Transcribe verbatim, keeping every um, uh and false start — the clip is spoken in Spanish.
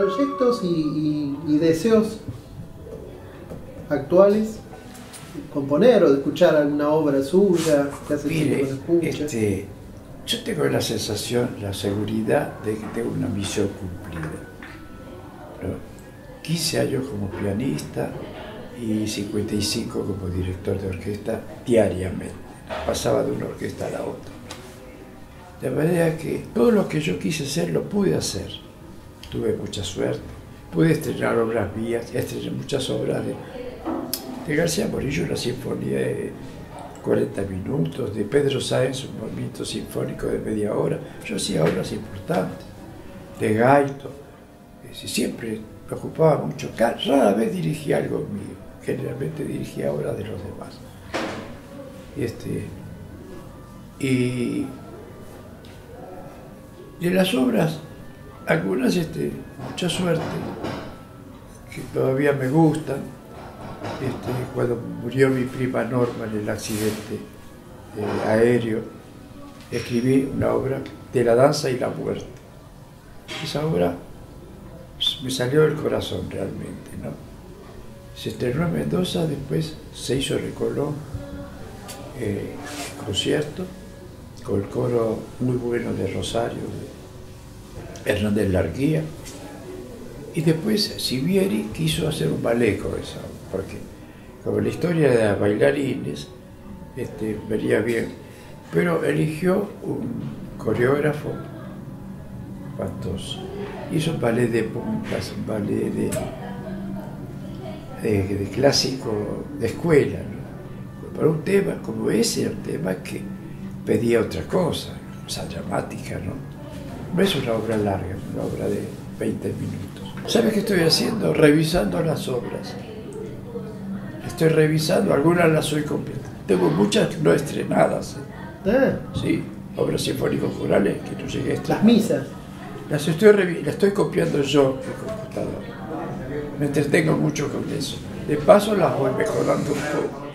proyectos y, y, y deseos actuales? ¿Componer o de escuchar alguna obra suya que hace Mire, tiempo que no escucha? este, yo tengo la sensación, la seguridad de que tengo una misión cumplida. ¿No? quince años como pianista y cincuenta y cinco como director de orquesta diariamente. Pasaba de una orquesta a la otra. De manera que todo lo que yo quise hacer lo pude hacer. Tuve mucha suerte. Pude estrenar obras mías, estrené muchas obras de, de García Morillo, una sinfonía de cuarenta minutos, de Pedro Sáenz, un movimiento sinfónico de media hora. Yo hacía obras importantes, de Gaito. Siempre me ocupaba mucho. Rara vez dirigía algo mío, generalmente dirigía obras de los demás. Este, y de las obras, algunas, este, mucha suerte, que todavía me gustan. Este, cuando murió mi prima Norma en el accidente eh, aéreo, escribí una obra de la danza y la muerte. Esa obra me salió del corazón realmente, ¿no? Se estrenó en Mendoza, después se hizo en Recolón, eh, concierto, con el coro muy bueno de Rosario, de Hernández Larguía, y después Sivieri quiso hacer un ballet con esa, porque como la historia de las bailarines, este, venía bien, pero eligió un coreógrafo, ¿cuántos? Hizo un ballet de puntas, un ballet de, de, de clásico de escuela, ¿no? Para un tema como ese, era un tema que pedía otra cosa, cosa dramática, ¿no? No es una obra larga, es una obra de veinte minutos. ¿Sabes qué estoy haciendo? Revisando las obras. Estoy revisando, algunas las soy completas. Tengo muchas no estrenadas. ¿eh? Ah. Sí, obras sinfónicos corales que no llegué a estrenar. Las misas. Las estoy, las estoy copiando yo en computadora. Me entretengo mucho con eso. De paso las voy mejorando un poco.